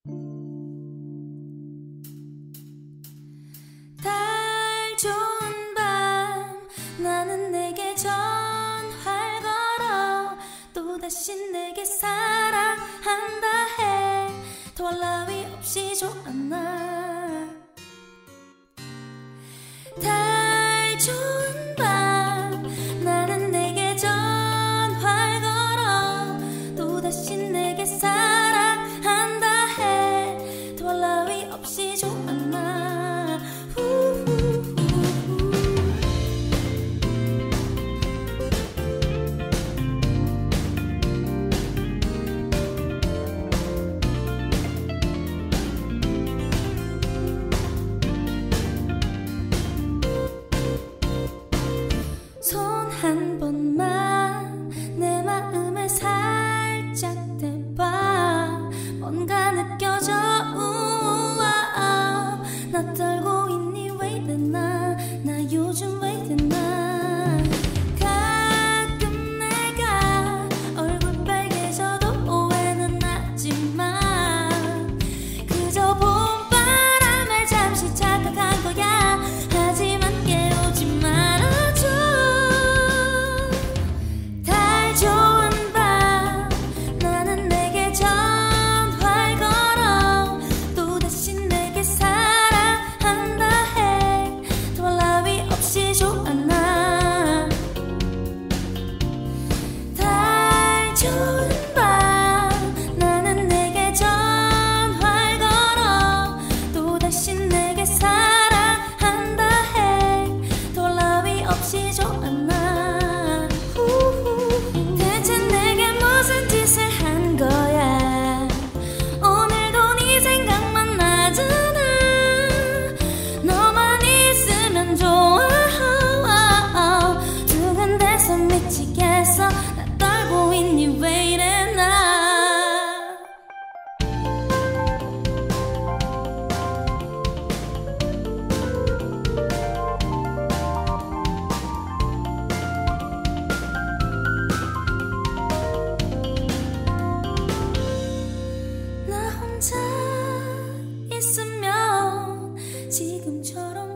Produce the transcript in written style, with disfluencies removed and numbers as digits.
달 좋은 밤 나는 내게 전화를 걸어 또다시 내게 사랑한다 해 더할 나위 없이 좋았나. 달 좋은 밤 나는 내게 전화를 걸어 또다시 내게 사랑한다 해 더할 나위 없이 좋았나. 손 한 번만 내 마음을 살짝 대봐. 뭔가 느껴져. 우와, 나 떨고 있니 왜 이랬나. 나 요즘 왜 이랬나. 가끔 내가 얼굴 빨개져도 오해는 하지만 그저 봄바람에 잠시 착각한 거야. 하지만 깨우지 말아줘. 달 좋은 밤 나는 내게 전화를 걸어 또다시 내게 사랑한다 해 더할 나위 없이 좋았나. 달 좋은 밤 나는 내게 전화를 걸어 또다시 내게 사랑한다 해 더할 나위 없이 좋았나. 대체 내게 무슨 짓을 한 거야. 오늘도 네 생각만 나잖아. 너만 있으면 좋아. 두근대서 미치겠어. 나 떨고 있니 왜 이래 나. 나 혼자 있으면 지금처럼